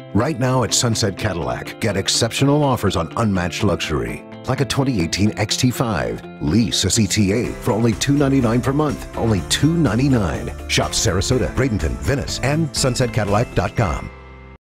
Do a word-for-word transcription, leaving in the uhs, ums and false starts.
Right now at Sunset Cadillac, get exceptional offers on unmatched luxury. Like a twenty eighteen X T five. Lease a C T A for only two hundred ninety-nine dollars per month. Only two hundred ninety-nine dollars. Shop Sarasota, Bradenton, Venice, and sunset cadillac dot com.